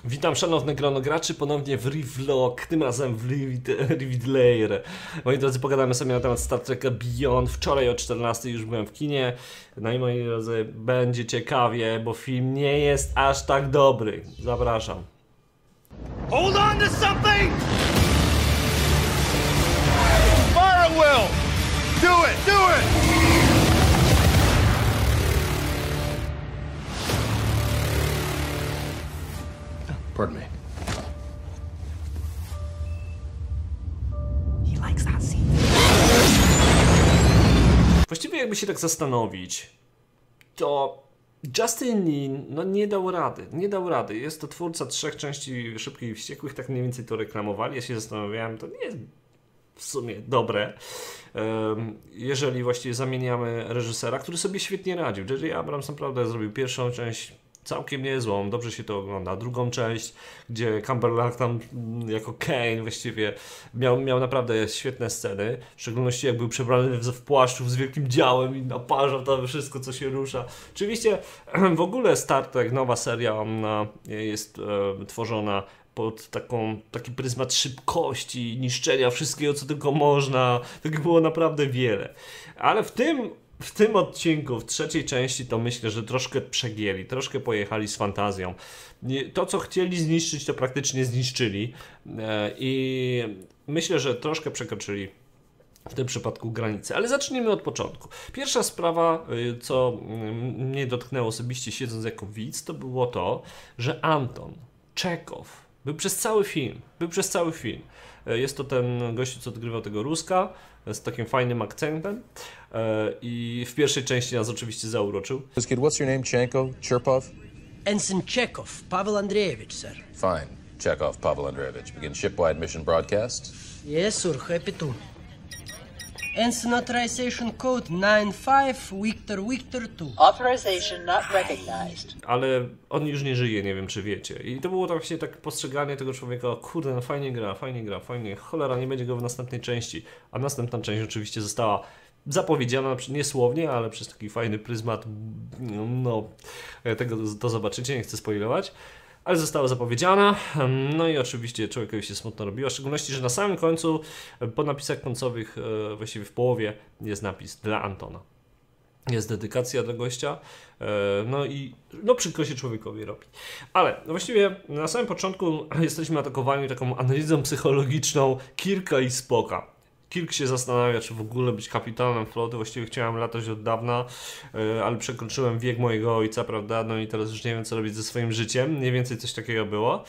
Witam szanowne grono graczy ponownie w Revlog, tym razem w Rivet Layer. Moi drodzy, pogadamy sobie na temat Star Treka Beyond. Wczoraj o 14 już byłem w kinie. No i moi drodzy, będzie ciekawie, bo film nie jest aż tak dobry. Zapraszam. Hold on to something! Fire at will! Do it! Do it! Pardon me. He likes that scene. Właściwie jakby się tak zastanowić, to Justin Lin no nie dał rady, nie dał rady. Jest to twórca 3 części Szybkich i Wściekłych, tak mniej więcej to reklamowali. Ja się zastanawiałem, to nie jest w sumie dobre, jeżeli właściwie zamieniamy reżysera, który sobie świetnie radził. J.J. Abrams naprawdę zrobił pierwszą część całkiem niezłą, dobrze się to ogląda. Drugą część, gdzie Cumberland tam jako Kane właściwie miał naprawdę świetne sceny, w szczególności jak był przebrany w płaszczu z wielkim działem i naparzał tam wszystko, co się rusza. Oczywiście w ogóle Star Trek, nowa seria, ona jest tworzona pod taki pryzmat szybkości, niszczenia wszystkiego, co tylko można. Tego było naprawdę wiele. Ale w tym odcinku, w trzeciej części, to myślę, że troszkę przegięli, troszkę pojechali z fantazją. To, co chcieli zniszczyć, to praktycznie zniszczyli. I myślę, że troszkę przekroczyli w tym przypadku granicy. Ale zacznijmy od początku. Pierwsza sprawa, co mnie dotknęło osobiście siedząc jako widz, to było to, że Anton Czechow był przez cały film. Jest to ten gościu, co odgrywał tego Ruska, z takim fajnym akcentem. I w pierwszej części nas oczywiście zauroczył. Kid, what's your name? Chanko? Chirpov? Ensign Chekhov, Pavel Andreevich, sir. Fine. Chekhov, Pavel Andreevich. Begin shipwide mission broadcast. Yes, sir, happy to. Ensign authorization code 95 Victor 2. Authorization not recognized. Ale on już nie żyje, nie wiem czy wiecie. I to było właśnie tak postrzeganie tego człowieka, o kurde, no fajnie gra, cholera, nie będzie go w następnej części. A następna część oczywiście została zapowiedziana, niesłownie, ale przez taki fajny pryzmat, no, tego to zobaczycie, nie chcę spoilować. Ale została zapowiedziana, no i oczywiście człowiekowi się smutno robiło, w szczególności, że na samym końcu, po napisach końcowych, właściwie w połowie, jest napis dla Antona. Jest dedykacja dla gościa, no i no przykro się człowiekowi robi. Ale właściwie na samym początku jesteśmy atakowani taką analizą psychologiczną Kirka i Spocka. Kirk się zastanawia, czy w ogóle być kapitanem floty. Właściwie chciałem latać od dawna, ale przekroczyłem wiek mojego ojca, prawda? No i teraz już nie wiem, co robić ze swoim życiem. Mniej więcej coś takiego było.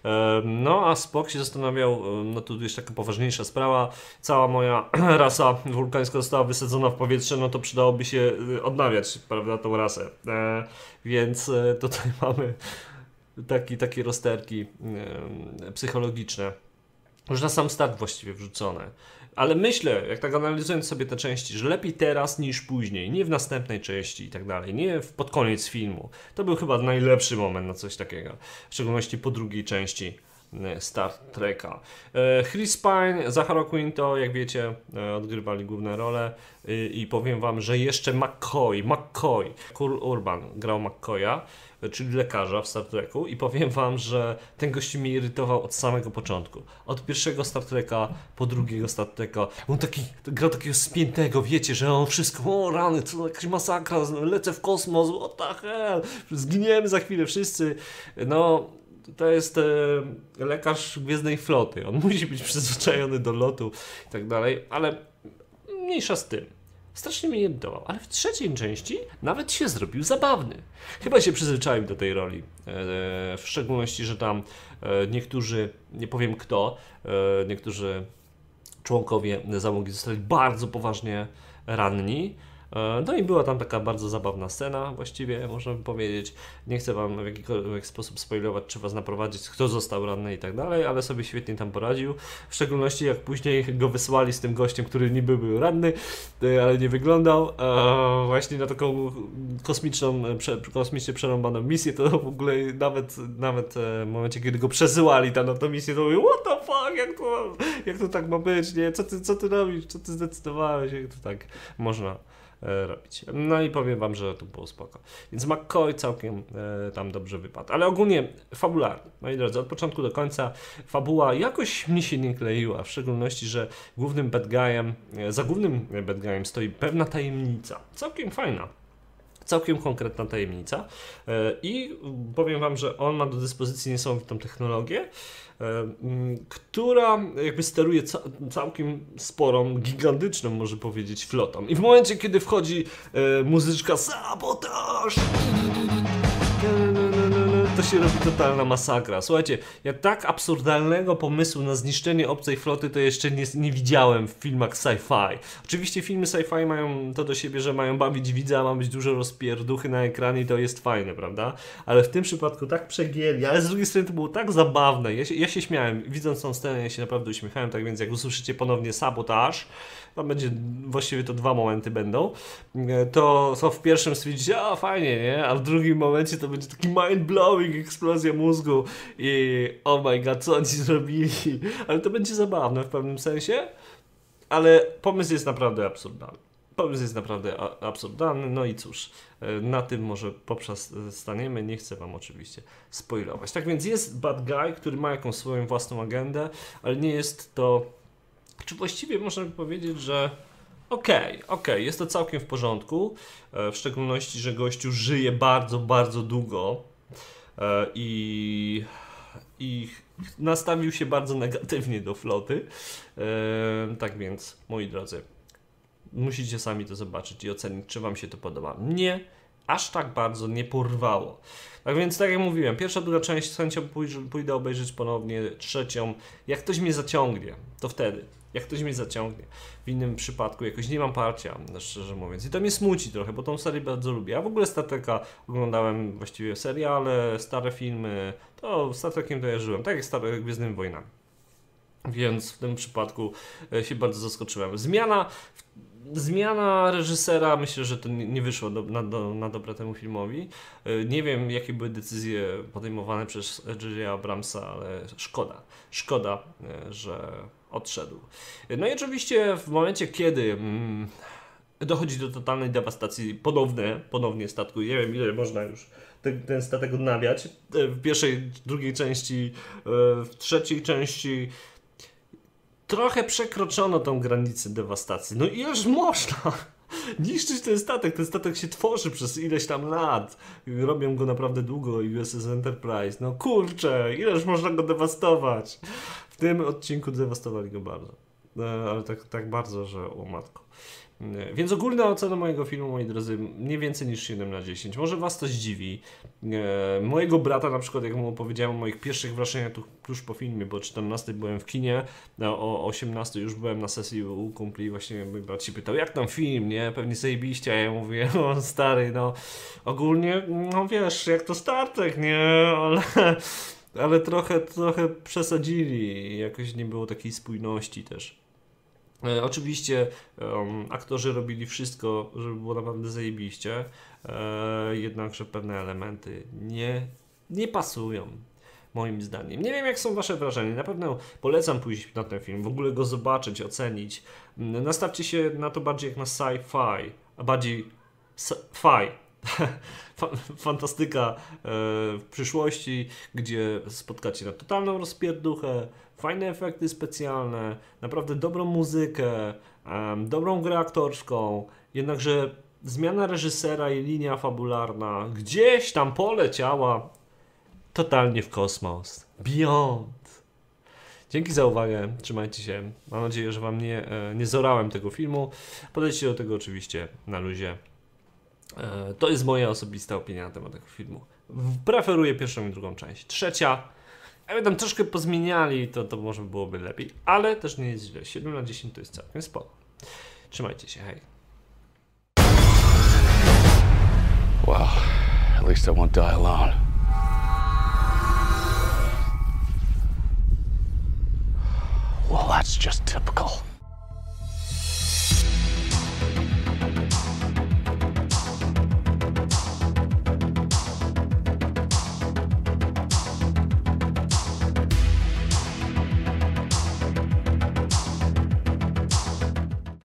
No a Spock się zastanawiał, no tu jest taka poważniejsza sprawa. Cała moja rasa wulkańska została wysadzona w powietrze, no to przydałoby się odnawiać, prawda, tą rasę. Więc tutaj mamy takie rozterki psychologiczne. Już na sam start właściwie wrzucone. Ale myślę, jak tak analizując sobie te części, że lepiej teraz niż później, nie w następnej części i tak dalej, nie pod koniec filmu. To był chyba najlepszy moment na coś takiego, w szczególności po drugiej części Star Treka. Chris Pine, Zachary Quinto, jak wiecie, odgrywali główne role i powiem wam, że jeszcze McCoy, Kurt Urban grał McCoya, czyli lekarza w Star Treku i powiem wam, że ten gość mnie irytował od samego początku. Od pierwszego Star Treka po drugiego Star Treka. On grał takiego spiętego, wiecie, że on wszystko, o rany, to jakaś masakra, lecę w kosmos, what the hell, zginiemy za chwilę wszyscy. No, to jest lekarz Gwiezdnej Floty. On musi być przyzwyczajony do lotu i tak dalej, ale mniejsza z tym. Strasznie mnie irytował, ale w trzeciej części nawet się zrobił zabawny. Chyba się przyzwyczaił do tej roli. W szczególności, że tam niektórzy, nie powiem kto, niektórzy członkowie załogi zostali bardzo poważnie ranni. No i była tam taka bardzo zabawna scena, właściwie można by powiedzieć. Nie chcę wam w jakikolwiek sposób spoilować, czy was naprowadzić, kto został ranny i tak dalej, ale sobie świetnie tam poradził. W szczególności jak później go wysłali z tym gościem, który niby był ranny, ale nie wyglądał, właśnie na taką kosmicznie przerąbaną misję, to w ogóle nawet w momencie, kiedy go przesyłali tam na tą misję, to mówię, what the fuck, jak to tak ma być, nie? Co ty robisz, co ty zdecydowałeś, jak to tak można robić. No i powiem wam, że to było spoko. Więc McCoy całkiem tam dobrze wypadł. Ale ogólnie fabularnie, moi drodzy, od początku do końca fabuła jakoś mi się nie kleiła, w szczególności, że za głównym bad guyem stoi pewna tajemnica. Całkiem fajna. Całkiem konkretna tajemnica i powiem wam, że on ma do dyspozycji niesamowitą technologię, która jakby steruje całkiem sporą, gigantyczną, może powiedzieć, flotą. I w momencie, kiedy wchodzi muzyczka sabotaż, to się robi totalna masakra. Słuchajcie, ja tak absurdalnego pomysłu na zniszczenie obcej floty to jeszcze nie widziałem w filmach sci-fi. Oczywiście filmy sci-fi mają to do siebie, że mają bawić widza, ma być dużo rozpierduchy na ekranie i to jest fajne, prawda? Ale w tym przypadku tak przegięli, ale z drugiej strony to było tak zabawne. Ja się śmiałem, widząc tą scenę, ja się naprawdę uśmiechałem, tak więc jak usłyszycie ponownie sabotaż, tam będzie, właściwie to 2 momenty będą, to w pierwszym stwierdzicie, a fajnie, nie? A w drugim momencie to będzie taki mind-blowing, eksplozja mózgu i oh my god, co oni zrobili? Ale to będzie zabawne w pewnym sensie, ale pomysł jest naprawdę absurdalny. No i cóż, na tym może poprzestaniemy, nie chcę wam oczywiście spoilować. Tak więc jest bad guy, który ma jakąś swoją własną agendę, ale nie jest to... Czy właściwie można by powiedzieć, że okej, jest to całkiem w porządku, w szczególności, że gościu żyje bardzo, bardzo długo i nastawił się bardzo negatywnie do floty. Tak więc, moi drodzy, musicie sami to zobaczyć i ocenić, czy wam się to podoba. Mnie aż tak bardzo nie porwało. Tak więc, tak jak mówiłem, pierwsza, druga część z chęcią pójdę obejrzeć ponownie, trzecią. Jak ktoś mnie zaciągnie, to wtedy. Jak ktoś mnie zaciągnie. W innym przypadku jakoś nie mam parcia, szczerze mówiąc. I to mnie smuci trochę, bo tą serię bardzo lubię. Ja w ogóle Star Treka oglądałem właściwie seriale, stare filmy. To Star Trekiem to ja żyłem, tak jak stare Gwiezdnymi Wojnami. Więc w tym przypadku się bardzo zaskoczyłem. Zmiana reżysera, myślę, że to nie wyszło na dobre temu filmowi. Nie wiem, jakie były decyzje podejmowane przez J.J. Abramsa, ale szkoda, że odszedł. No i oczywiście w momencie, kiedy dochodzi do totalnej dewastacji ponownie statku, nie wiem, ile można już ten statek odnawiać, w pierwszej, drugiej części, w trzeciej części trochę przekroczono tą granicę dewastacji. No ileż można niszczyć ten statek się tworzy przez ileś tam lat, robią go naprawdę długo i USS Enterprise, no kurczę, ileż można go dewastować. W tym odcinku dewastowali go bardzo, ale tak bardzo, że o matko. Więc ogólna ocena mojego filmu, moi drodzy, nie więcej niż 7 na 10. Może was to zdziwi. Mojego brata na przykład, jak mu opowiedziałem o moich pierwszych wrażeniach tuż po filmie, bo o 14 byłem w kinie, o 18 już byłem na sesji u kumpli i właśnie mój brat się pytał, jak tam film, nie? Pewnie zajebiście, a ja mówię, o stary, no ogólnie, no wiesz, jak to Star Trek, nie? Ale trochę przesadzili, jakoś nie było takiej spójności też. Oczywiście aktorzy robili wszystko, żeby było naprawdę zajebiście, jednakże pewne elementy nie pasują, moim zdaniem. Nie wiem, jak są wasze wrażenia, na pewno polecam pójść na ten film, w ogóle go zobaczyć, ocenić. Nastawcie się na to bardziej jak na sci-fi, a bardziej fantastyka w przyszłości, gdzie spotkacie na totalną rozpierduchę, fajne efekty specjalne, naprawdę dobrą muzykę, dobrą grę aktorską, jednakże zmiana reżysera i linia fabularna gdzieś tam poleciała totalnie w kosmos. Beyond. Dzięki za uwagę, trzymajcie się. Mam nadzieję, że wam nie zorałem tego filmu. Podejdźcie do tego oczywiście na luzie. To jest moja osobista opinia na temat tego filmu. Preferuję pierwszą i drugą część. Trzecia, jakby tam troszkę pozmieniali, to może byłoby lepiej, ale też nie jest źle. 7 na 10 to jest całkiem spoko. Trzymajcie się, hej. Well, at least I won't die alone. Well, that's just typical.